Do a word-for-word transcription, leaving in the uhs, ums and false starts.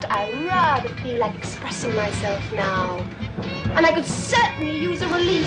I rather feel like expressing myself now. And I could certainly use a release.